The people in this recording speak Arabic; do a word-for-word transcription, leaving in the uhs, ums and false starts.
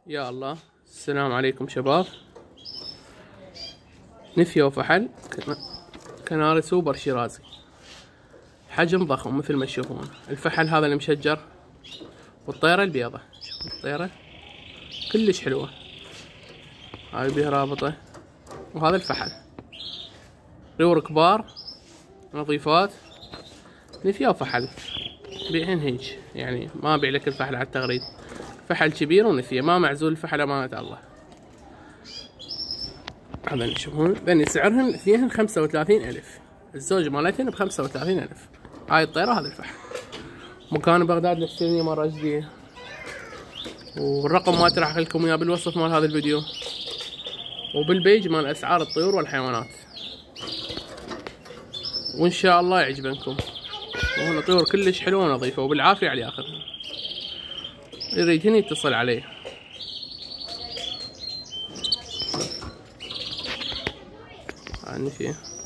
يا الله، السلام عليكم شباب. نفية وفحل كناري سوبر شيرازي، حجم ضخم مثل ما تشوفون. الفحل هذا المشجر والطيرة البيضة، شوفوا الطيرة كلش حلوة، هاي بيها رابطة. وهذا الفحل ريور كبار نظيفات. نفية وفحل بيعين هيج، يعني ما ابيع لك الفحل على التغريد، فحل كبير ونفية ما معزول الفحل أمانة الله. هذا تشوفون ذني سعرهن اثنين خمسة وثلاثين ألف، الزوج مالتهن بخمسة وثلاثين ألف. هاي الطيرة هذا الفحل. مكان بغداد الحسينية مال راشدية، والرقم مالتي راح اخليكم اياه بالوصف مال هذا الفيديو، وبالبيج مال اسعار الطيور والحيوانات، وان شاء الله يعجبنكم. وهنا طيور كلش حلوة ونظيفة وبالعافية على الاخر. يريد هني يتصل عليه. هاي النفية.